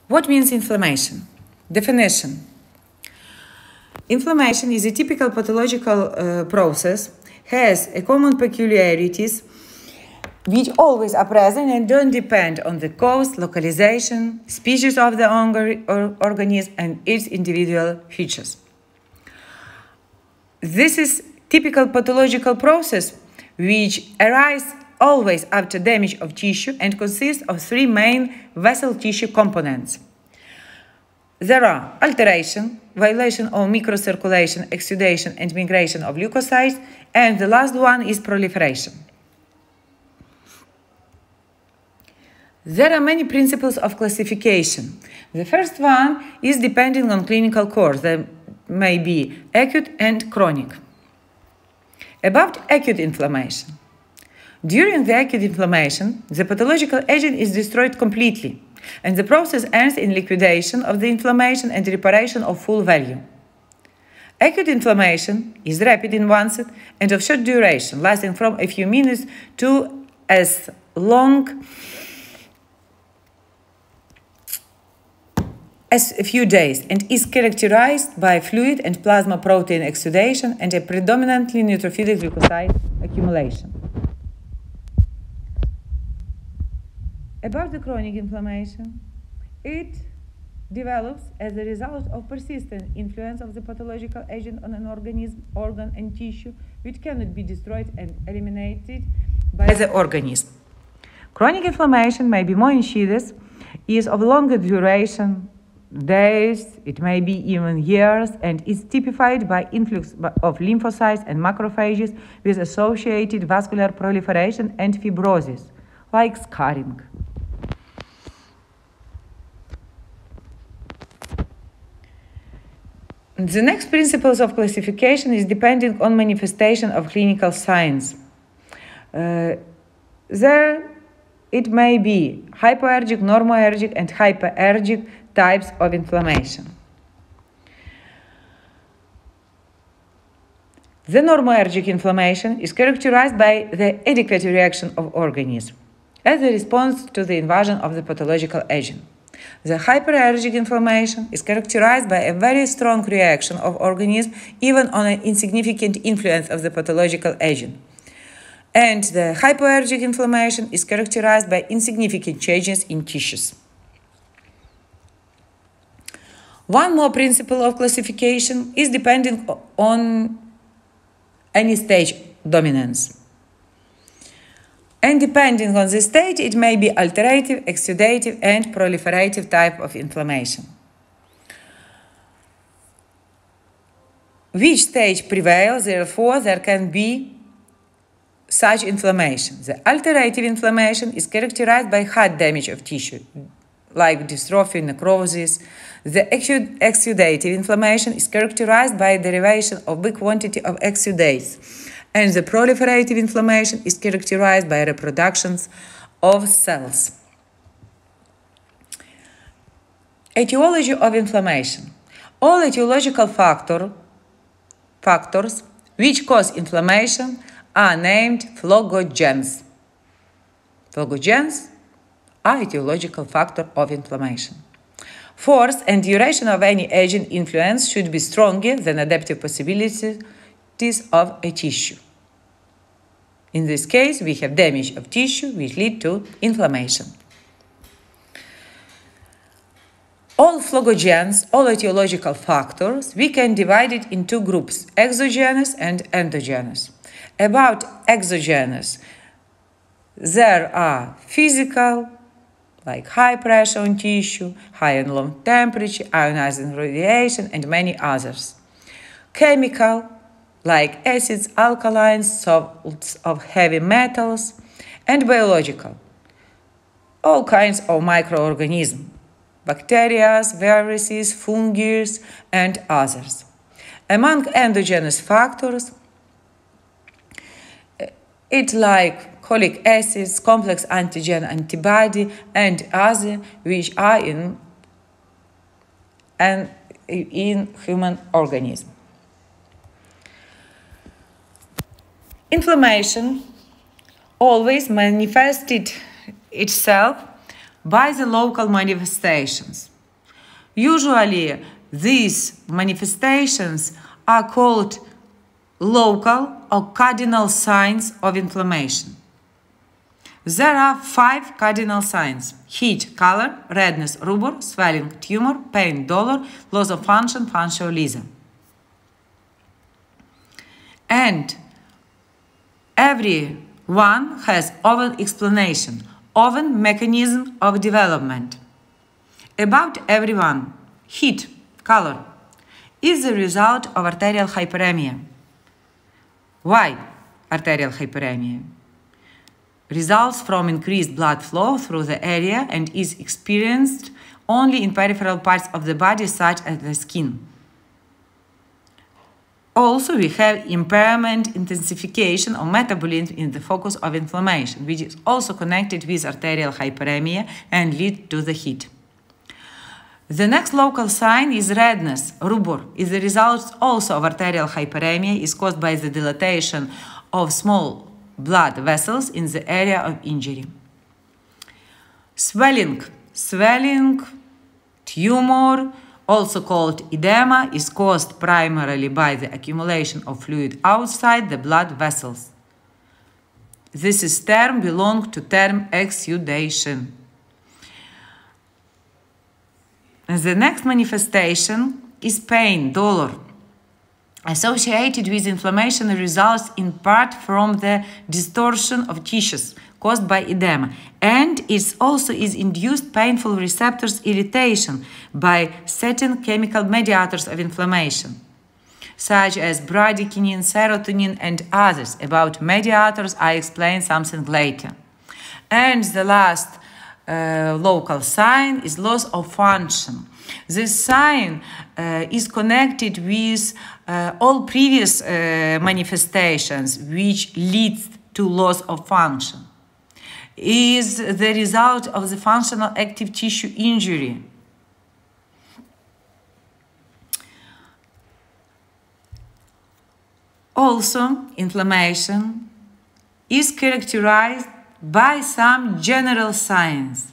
What means inflammation? Definition. Inflammation is a typical pathological process, has a common peculiarities which always are present and don't depend on the cause, localization, species of the organism and its individual features. This is typical pathological process which arises always after damage of tissue and consists of three main vessel tissue components. There are alteration, violation of microcirculation, exudation and migration of leukocytes, and the last one is proliferation. There are many principles of classification. The first one is depending on clinical course. There may be acute and chronic. About acute inflammation. During the acute inflammation, the pathological agent is destroyed completely, and the process ends in liquidation of the inflammation and reparation of full value. Acute inflammation is rapid in onset and of short duration, lasting from a few minutes to as long as a few days, and is characterized by fluid and plasma protein exudation and a predominantly neutrophilic leukocyte accumulation. About the chronic inflammation, it develops as a result of persistent influence of the pathological agent on an organism, organ, and tissue, which cannot be destroyed and eliminated by the organism. Chronic inflammation may be more insidious, is of longer duration, days, it may be even years, and is typified by influx of lymphocytes and macrophages with associated vascular proliferation and fibrosis, like scarring. The next principles of classification is depending on manifestation of clinical signs. There it may be hypoergic, normoergic, and hyperergic types of inflammation. The normoergic inflammation is characterized by the adequate reaction of organism as a response to the invasion of the pathological agent. The hyperergic inflammation is characterized by a very strong reaction of organism even on an insignificant influence of the pathological agent. And the hypoergic inflammation is characterized by insignificant changes in tissues. One more principle of classification is depending on any stage dominance. And depending on the stage, it may be alterative, exudative, and proliferative type of inflammation. Which stage prevails, therefore, there can be such inflammation. The alterative inflammation is characterized by hard damage of tissue, like dystrophy, necrosis. The exudative inflammation is characterized by derivation of big quantity of exudates. And the proliferative inflammation is characterized by reproductions of cells. Etiology of inflammation. All etiological factors which cause inflammation are named phlebogens. Phlebogens are etiological factor of inflammation. Force and duration of any agent influence should be stronger than adaptive possibilities of a tissue. In this case, we have damage of tissue which lead to inflammation. All phlebogens, all etiological factors, we can divide it in two groups, exogenous and endogenous. About exogenous, there are physical, like high pressure on tissue, high and low temperature, ionizing radiation, and many others. Chemical, like acids, alkalines, salts of heavy metals, and biological, all kinds of microorganisms, bacteria, viruses, fungi, and others. Among endogenous factors, it's like cholic acids, complex antigen antibody, and others which are in human organism. Inflammation always manifested itself by the local manifestations. Usually, these manifestations are called local or cardinal signs of inflammation. There are 5 cardinal signs: heat, color, redness, rubor, swelling, tumor, pain, dolor, loss of function, functional lesion. And every one has often explanation, often mechanism of development. About every one, heat, color, is the result of arterial hyperemia. Why arterial hyperemia? Results from increased blood flow through the area and is experienced only in peripheral parts of the body, such as the skin. Also, we have impairment, intensification of metabolism in the focus of inflammation, which is also connected with arterial hyperemia and lead to the heat. The next local sign is redness, rubor, is the result also of arterial hyperemia, is caused by the dilatation of small blood vessels in the area of injury. Swelling, tumor, also called edema, is caused primarily by the accumulation of fluid outside the blood vessels. This term belongs to term exudation. And the next manifestation is pain, dolor, associated with inflammation, results in part from the distortion of tissues caused by edema, and it also is induced painful receptors irritation by certain chemical mediators of inflammation, such as bradykinin, serotonin, and others. About mediators, I explain something later. And the last local sign is loss of function. This sign is connected with all previous manifestations which leads to loss of function. Is the result of the functional active tissue injury. Also, inflammation is characterized by some general signs.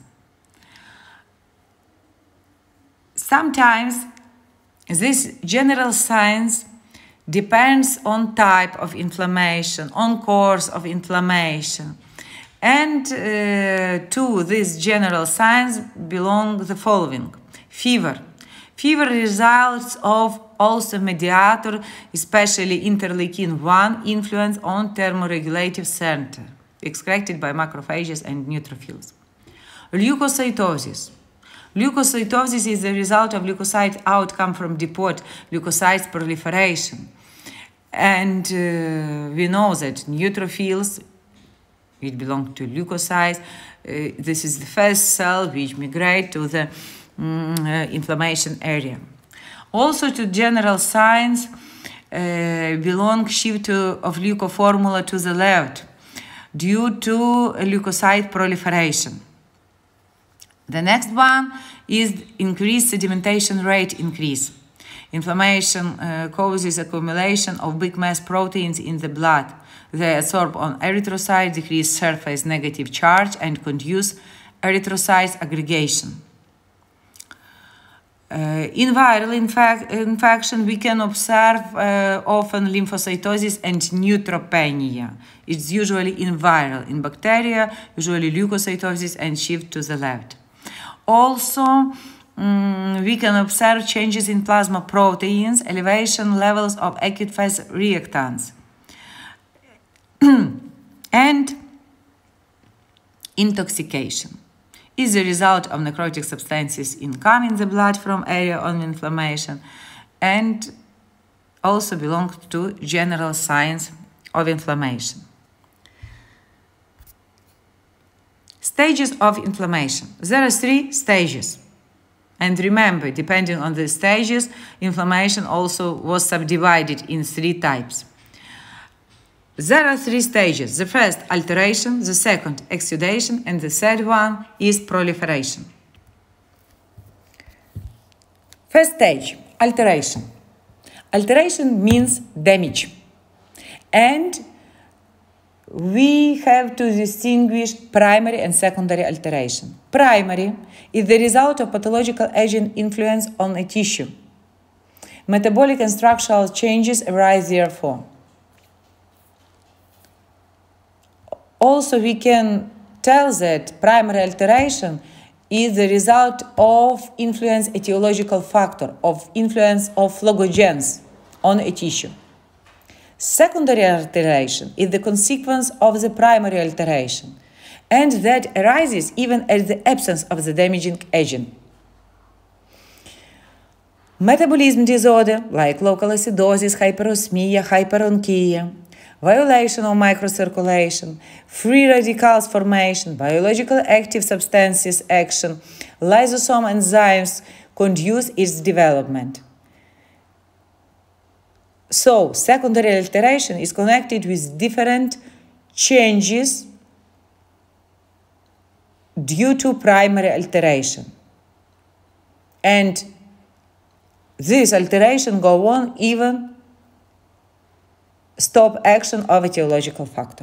Sometimes this general signs depends on type of inflammation, on course of inflammation. And to these general signs belong the following. Fever. Fever results of also mediator, especially interleukin-1 influence on thermoregulative center, excreted by macrophages and neutrophils. Leukocytosis. Leukocytosis is the result of leukocyte outcome from depot leukocytes proliferation. And we know that neutrophils, which belong to leukocytes, this is the first cell which migrate to the inflammation area. Also to general signs belong shift of leukoformula to the left due to leukocyte proliferation. The next one is increased sedimentation rate increase. Inflammation causes accumulation of big mass proteins in the blood. They adsorb on erythrocytes, decrease surface negative charge, and conduce erythrocyte aggregation. In viral infection, we can observe often lymphocytosis and neutropenia. It's usually in viral. In bacteria, usually leukocytosis and shift to the left. Also, we can observe changes in plasma proteins, elevation levels of acute phase reactants, and intoxication is the result of necrotic substances income in the blood from area of inflammation and also belongs to general signs of inflammation. Stages of inflammation. There are 3 stages. And remember, depending on the stages, inflammation also was subdivided in 3 types. There are 3 stages. The first, alteration, the second, exudation, and the third one is proliferation. First stage, alteration. Alteration means damage. And we have to distinguish primary and secondary alteration. Primary is the result of pathological agent influence on a tissue. Metabolic and structural changes arise therefore. Also, we can tell that primary alteration is the result of influence etiological factor, of influence of phlebogens on a tissue. Secondary alteration is the consequence of the primary alteration, and that arises even at the absence of the damaging agent. Metabolism disorder, like local acidosis, hyperosmia, hyperonchia, violation of microcirculation, free radicals formation, biological active substances action, lysosome enzymes conduce its development. So, secondary alteration is connected with different changes due to primary alteration. And this alteration go on even stop action of etiological factor.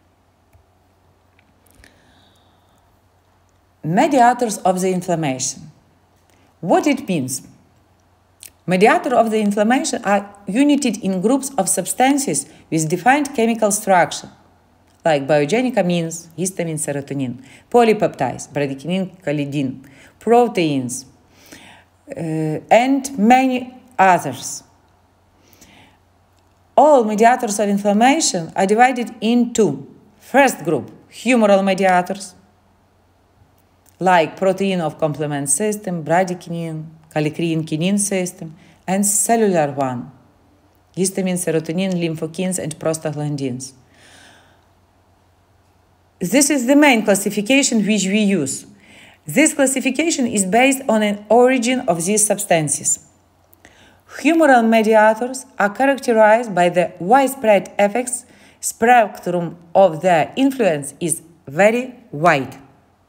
Mediators of the inflammation. What it means? Mediators of the inflammation are united in groups of substances with defined chemical structure, like biogenic amines, histamine, serotonin, polypeptides, bradykinin, kallidin, proteins, and many others. All mediators of inflammation are divided into first group, humoral mediators, like protein of complement system, bradykinin, kallikrein-kinin system, and cellular one, histamine, serotonin, lymphokines, and prostaglandins. This is the main classification which we use. This classification is based on an origin of these substances. Humoral mediators are characterized by the widespread effects. Spectrum of their influence is very wide.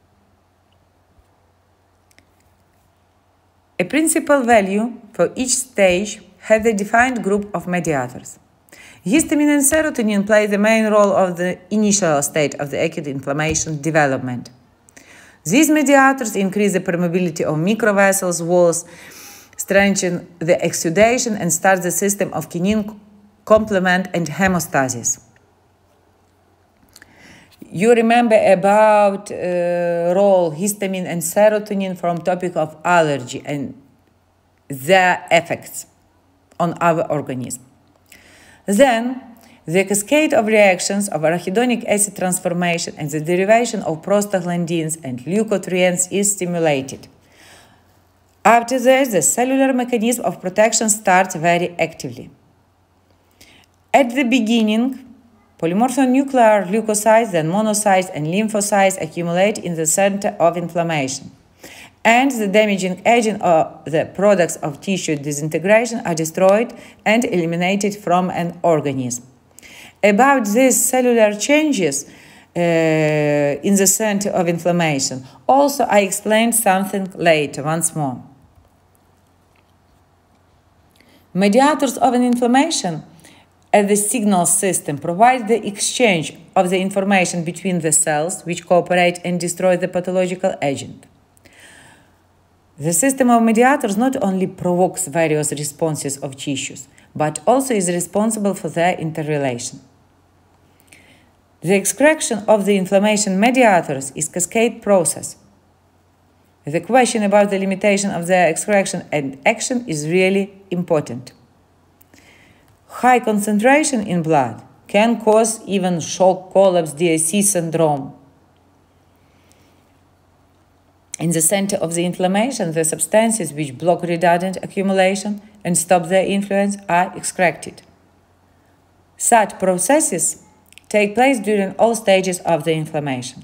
A principal value for each stage has a defined group of mediators. Histamine and serotonin play the main role of the initial state of the acute inflammation development. These mediators increase the permeability of microvessels walls, strengthen the exudation, and start the system of kinin complement and hemostasis. You remember about role histamine and serotonin from topic of allergy and their effects on our organism. Then, the cascade of reactions of arachidonic acid transformation and the derivation of prostaglandins and leukotrienes is stimulated. After this, the cellular mechanism of protection starts very actively. At the beginning, polymorphonuclear leukocytes, then monocytes and lymphocytes accumulate in the center of inflammation, and the damaging agent or the products of tissue disintegration are destroyed and eliminated from an organism. About these cellular changes in the center of inflammation, also I explained something later once more. Mediators of an inflammation at the signal system provide the exchange of the information between the cells which cooperate and destroy the pathological agent. The system of mediators not only provokes various responses of tissues, but also is responsible for their interrelation. The extraction of the inflammation mediators is a cascade process. The question about the limitation of their extraction and action is really important. High concentration in blood can cause even shock collapse, DIC syndrome. In the center of the inflammation, the substances which block redundant accumulation and stop their influence are extracted. Such processes take place during all stages of the inflammation.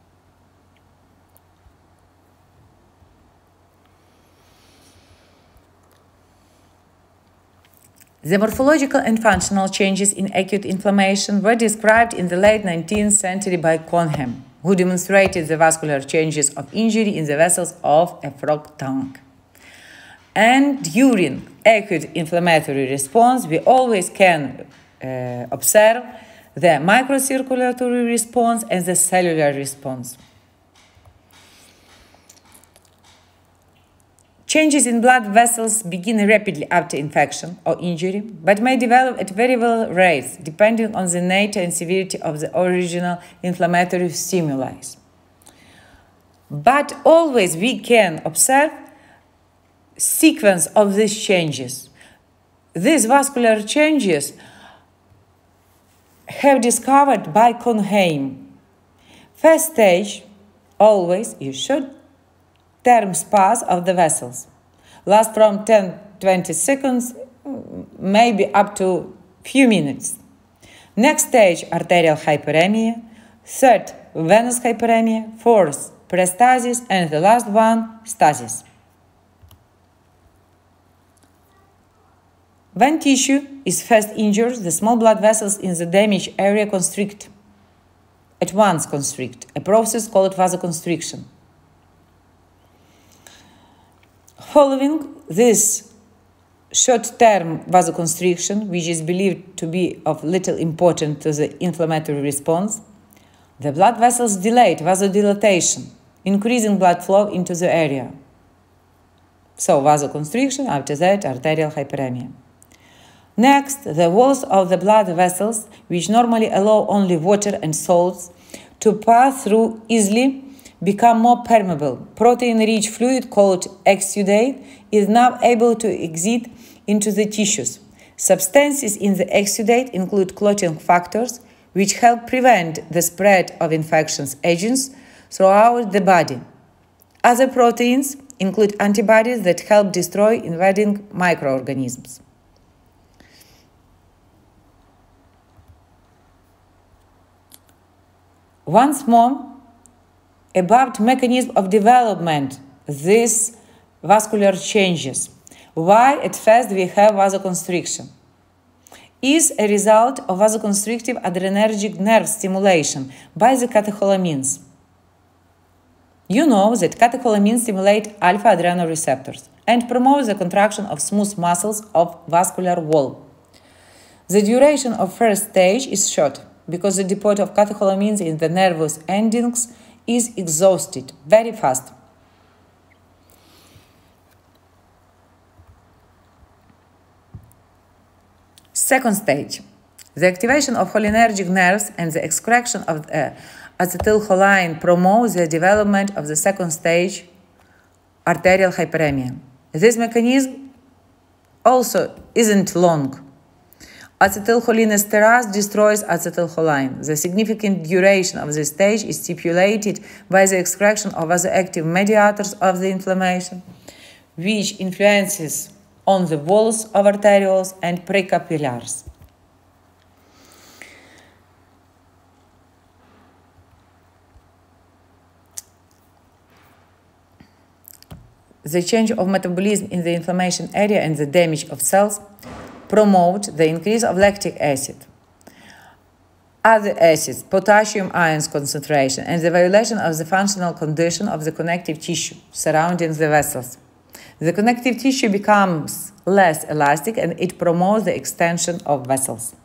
The morphological and functional changes in acute inflammation were described in the late 19th century by Conham, who demonstrated the vascular changes of injury in the vessels of a frog tongue. And during acute inflammatory response, we always can observe the microcirculatory response and the cellular response. Changes in blood vessels begin rapidly after infection or injury, but may develop at variable rates depending on the nature and severity of the original inflammatory stimuli. But always we can observe sequence of these changes. These vascular changes have discovered by Cohnheim. First stage always is short-term spas of the vessels. Last from 10-20 seconds, maybe up to few minutes. Next stage, arterial hyperemia. Third, venous hyperemia. Fourth, peristalsis. And the last one, stasis. When tissue is first injured, the small blood vessels in the damaged area constrict. At once constrict, a process called vasoconstriction. Following this short-term vasoconstriction, which is believed to be of little importance to the inflammatory response, the blood vessels delayed vasodilatation, increasing blood flow into the area. So vasoconstriction, after that arterial hyperemia. Next, the walls of the blood vessels, which normally allow only water and salts to pass through easily, become more permeable. Protein-rich fluid called exudate is now able to exit into the tissues. Substances in the exudate include clotting factors, which help prevent the spread of infectious agents throughout the body. Other proteins include antibodies that help destroy invading microorganisms. Once more, about mechanism of development, these vascular changes. Why at first we have vasoconstriction? Is a result of vasoconstrictive adrenergic nerve stimulation by the catecholamines. You know that catecholamines stimulate alpha adrenoreceptors and promote the contraction of smooth muscles of vascular wall. The duration of first stage is short because the depot of catecholamines in the nervous endings is exhausted very fast. Second stage, the activation of cholinergic nerves and the excretion of acetylcholine promotes the development of the second stage, arterial hyperemia. This mechanism also isn't long. Acetylcholinesterase destroys acetylcholine. The significant duration of this stage is stipulated by the excretion of vasoactive mediators of the inflammation, which influences on the walls of arterioles and precapillaries. The change of metabolism in the inflammation area and the damage of cells promote the increase of lactic acid, other acids, potassium ions concentration, and the violation of the functional condition of the connective tissue surrounding the vessels. The connective tissue becomes less elastic and it promotes the extension of vessels.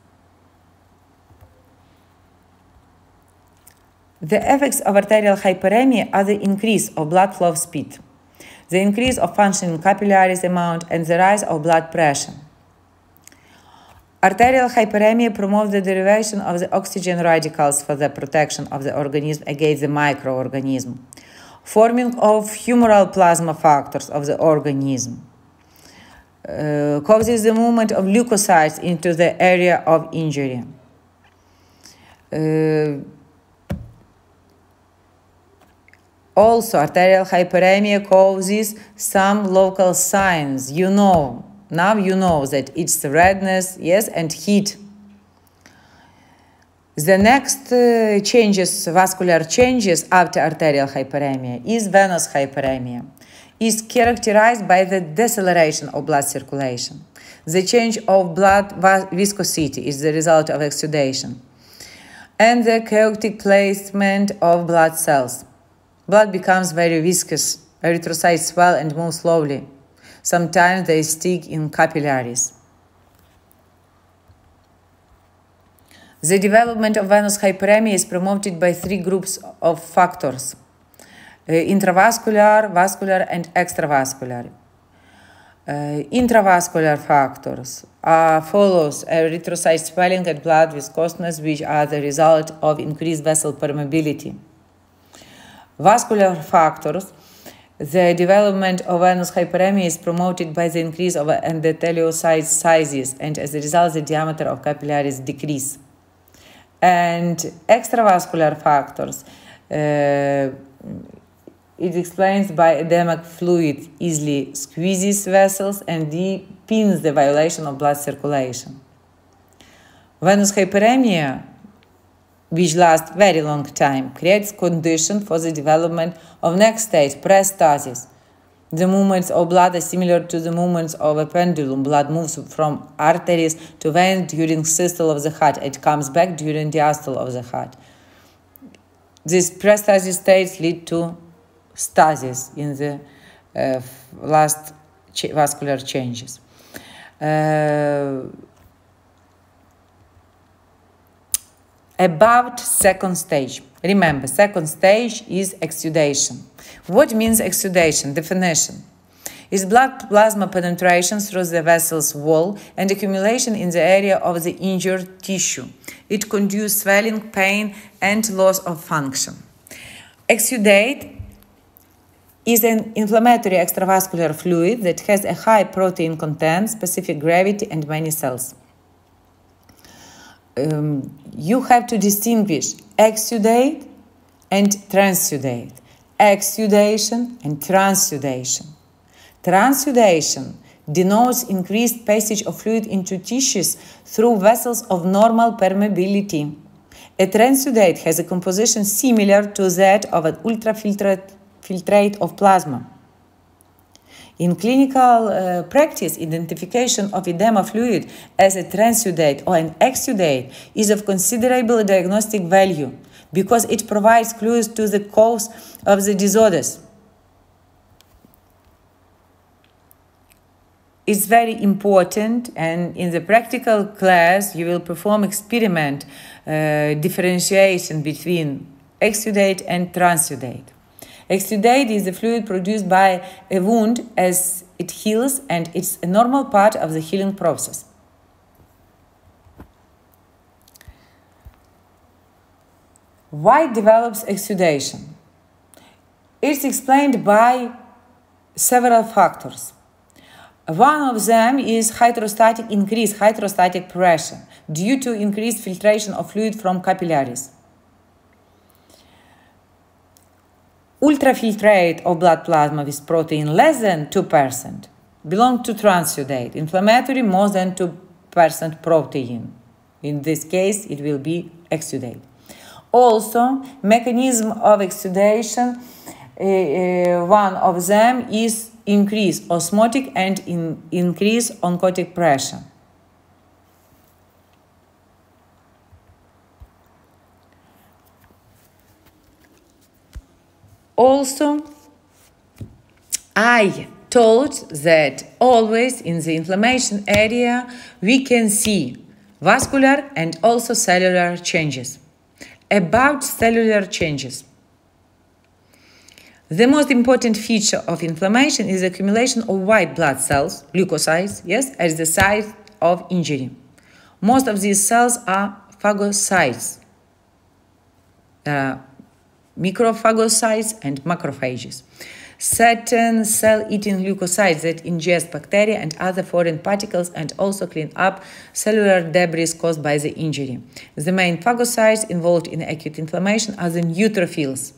The effects of arterial hyperemia are the increase of blood flow speed, the increase of functioning capillaries amount, and the rise of blood pressure. Arterial hyperemia promotes the derivation of the oxygen radicals for the protection of the organism against the microorganism, forming of humoral plasma factors of the organism, causes the movement of leukocytes into the area of injury. Also, arterial hyperemia causes some local signs. Now you know that it's redness, yes, and heat. The next vascular changes after arterial hyperemia is venous hyperemia. Is characterized by the deceleration of blood circulation. The change of blood viscosity is the result of exudation. And the chaotic placement of blood cells. Blood becomes very viscous, erythrocytes swell and move slowly. Sometimes they stick in capillaries. The development of venous hyperemia is promoted by three groups of factors: intravascular, vascular, and extravascular. Intravascular factors follows erythrocyte swelling and blood viscousness, which are the result of increased vessel permeability. Vascular factors: the development of venous hyperemia is promoted by the increase of endothelial sizes, and as a result, the diameter of capillaries decrease. And extravascular factors, it explains by edemic fluid easily squeezes vessels and deepens the violation of blood circulation. Venous hyperemia, which lasts very long time, creates condition for the development of next stage, peristalsis. The movements of blood are similar to the movements of a pendulum. Blood moves from arteries to veins during systole of the heart. It comes back during diastole of the heart. These peristalsis states lead to stasis in the last vascular changes. About second stage. Remember, second stage is exudation. What means exudation? Definition: is blood plasma penetration through the vessel's wall and accumulation in the area of the injured tissue. It conduces swelling, pain, and loss of function. Exudate is an inflammatory extravascular fluid that has a high protein content, specific gravity, and many cells. You have to distinguish exudate and transudate, exudation and transudation. Transudation denotes increased passage of fluid into tissues through vessels of normal permeability. A transudate has a composition similar to that of an ultrafiltrate of plasma. In clinical practice, identification of edema fluid as a transudate or an exudate is of considerable diagnostic value because it provides clues to the cause of the disorders. It's very important, and in the practical class you will perform experiment differentiation between exudate and transudate. Exudate is the fluid produced by a wound as it heals, and it's a normal part of the healing process. Why develops exudation? It's explained by several factors. One of them is increased hydrostatic pressure due to increased filtration of fluid from capillaries. Ultrafiltrate of blood plasma with protein less than 2% belong to transudate, inflammatory more than 2% protein. In this case, it will be exudate. Also, mechanism of exudation, one of them is increase osmotic and increase oncotic pressure. Also, I told that always in the inflammation area we can see vascular and also cellular changes. About cellular changes, the most important feature of inflammation is the accumulation of white blood cells, leukocytes, yes, at the site of injury. Most of these cells are phagocytes. Microphagocytes and macrophages. Certain cell-eating leukocytes that ingest bacteria and other foreign particles and also clean up cellular debris caused by the injury. The main phagocytes involved in acute inflammation are the neutrophils.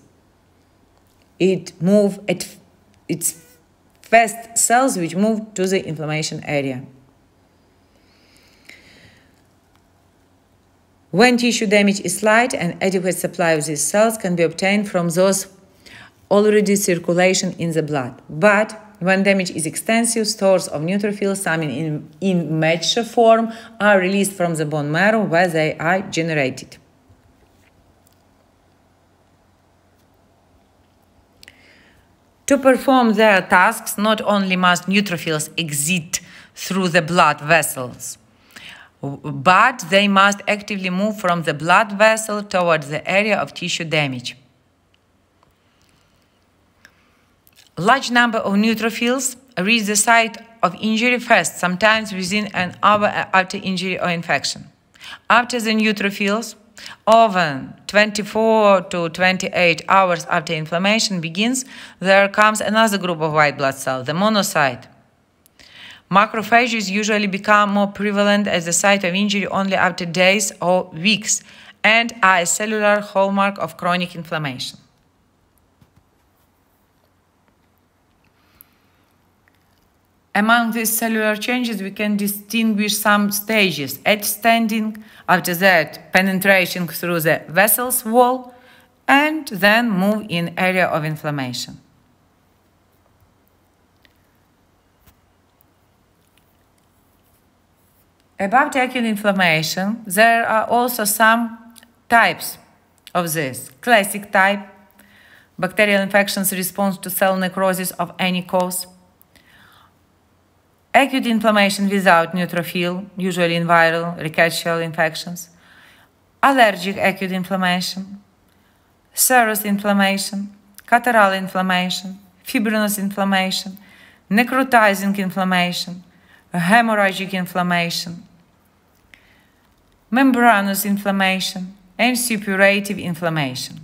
It's fast cells which move to the inflammation area. When tissue damage is slight, an adequate supply of these cells can be obtained from those already circulation in the blood. But when damage is extensive, stores of neutrophils, some in immature form, are released from the bone marrow where they are generated. To perform their tasks, not only must neutrophils exit through the blood vessels, but they must actively move from the blood vessel towards the area of tissue damage. Large number of neutrophils reach the site of injury first, sometimes within an hour after injury or infection. After the neutrophils, often 24 to 28 hours after inflammation begins, there comes another group of white blood cells, the monocyte. Macrophages usually become more prevalent at the site of injury only after days or weeks and are a cellular hallmark of chronic inflammation. Among these cellular changes, we can distinguish some stages: extending, after that penetration through the vessel's wall, and then move in area of inflammation. About acute inflammation, there are also some types of this. Classic type, bacterial infections response to cell necrosis of any cause. Acute inflammation without neutrophil, usually in viral, rickettsial infections. Allergic acute inflammation. Serous inflammation. Catarrhal inflammation. Fibrinous inflammation. Necrotizing inflammation. Hemorrhagic inflammation. Membranous inflammation. And suppurative inflammation.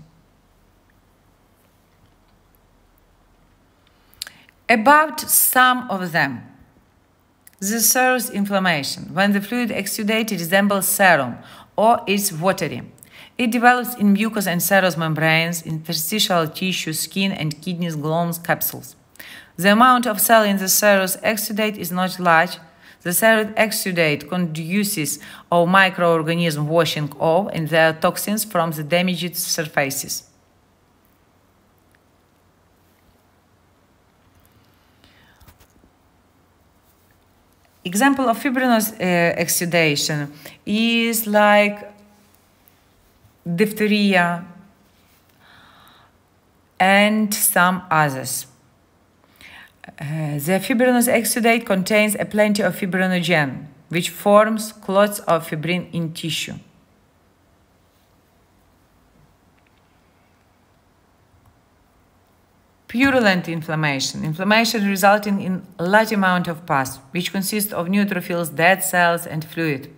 About some of them. The serous inflammation, when the fluid exudated resembles serum or is watery. It develops in mucous and serous membranes, interstitial tissue, skin, and kidneys, glomes, capsules. The amount of cell in the serous exudate is not large. The serous exudate conduces of microorganisms washing off and their toxins from the damaged surfaces. Example of fibrinous exudation is like diphtheria and some others. The fibrinous exudate contains plenty of fibrinogen, which forms clots of fibrin in tissue. Purulent inflammation, inflammation resulting in a large amount of pus, which consists of neutrophils, dead cells, and fluid.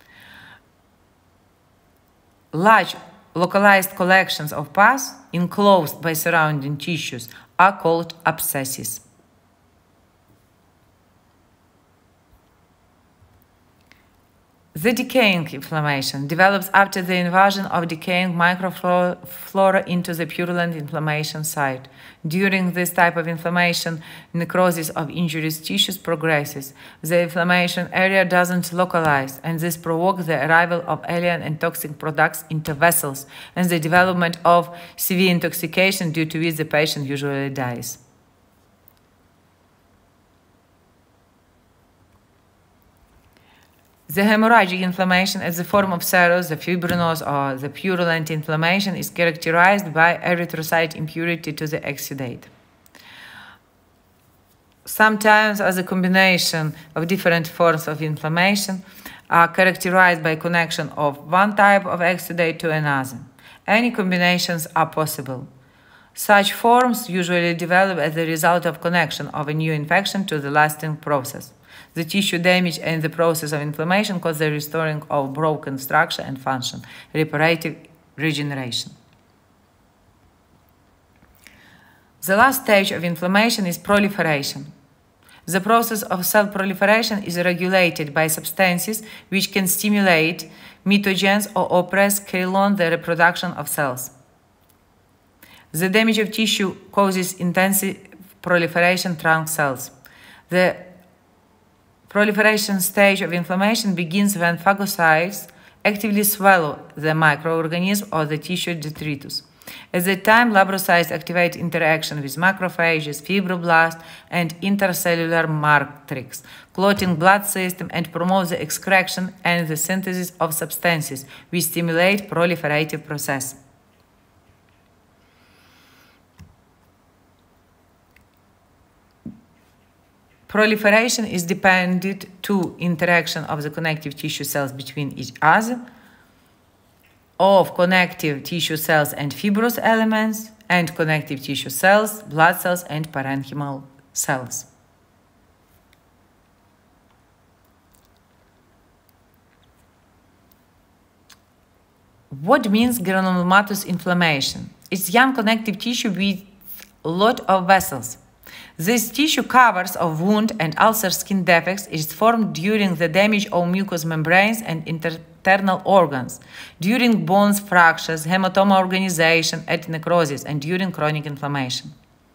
Large localized collections of pus enclosed by surrounding tissues are called abscesses. The decaying inflammation develops after the invasion of decaying microflora into the purulent inflammation site. During this type of inflammation, necrosis of injured tissues progresses. The inflammation area doesn't localize, and this provokes the arrival of alien and toxic products into vessels and the development of severe intoxication, due to which the patient usually dies. The hemorrhagic inflammation as a form of serous, the fibrinous, or the purulent inflammation is characterized by erythrocyte impurity to the exudate. Sometimes, as a combination of different forms of inflammation, are characterized by connection of one type of exudate to another. Any combinations are possible. Such forms usually develop as a result of connection of a new infection to the lasting process. The tissue damage and the process of inflammation cause the restoring of broken structure and function, reparative regeneration. The last stage of inflammation is proliferation. The process of cell proliferation is regulated by substances which can stimulate mitogens or oppress kalon the reproduction of cells. The damage of tissue causes intensive proliferation trunk cells. The proliferation stage of inflammation begins when phagocytes actively swallow the microorganism or the tissue detritus. At that time, labrocytes activate interaction with macrophages, fibroblasts, and intercellular matrix, clotting blood system, and promote the excretion and the synthesis of substances which stimulate proliferative process. Proliferation is dependent to interaction of the connective tissue cells between each other, of connective tissue cells and fibrous elements, and connective tissue cells, blood cells, and parenchymal cells. What means granulomatous inflammation? It's young connective tissue with a lot of vessels. This tissue covers of wound and ulcer skin defects is formed during the damage of mucous membranes and internal organs, during bones fractures, hematoma organization, and necrosis, and during chronic inflammation.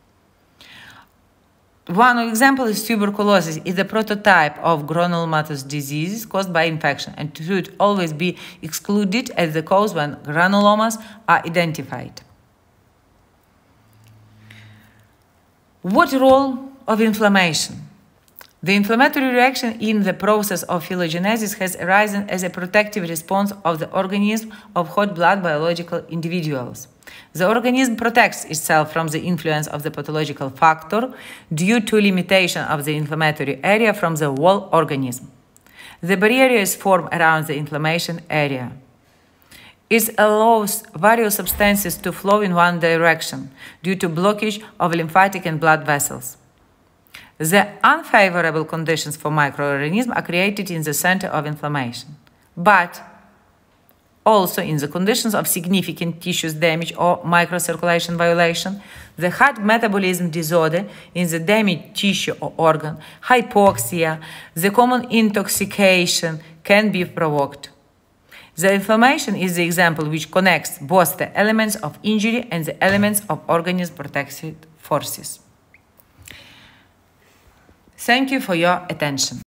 One example is tuberculosis. It's a prototype of granulomatous disease caused by infection and should always be excluded as the cause when granulomas are identified. What role of inflammation? The inflammatory reaction in the process of phylogenesis has arisen as a protective response of the organism of hot blood biological individuals. The organism protects itself from the influence of the pathological factor due to limitation of the inflammatory area from the whole organism. The barrier is formed around the inflammation area. It allows various substances to flow in one direction due to blockage of lymphatic and blood vessels. The unfavorable conditions for microorganisms are created in the center of inflammation, but also in the conditions of significant tissue damage or microcirculation violation, the heart metabolism disorder in the damaged tissue or organ, hypoxia, the common intoxication can be provoked. The inflammation is the example which connects both the elements of injury and the elements of organism protective forces. Thank you for your attention.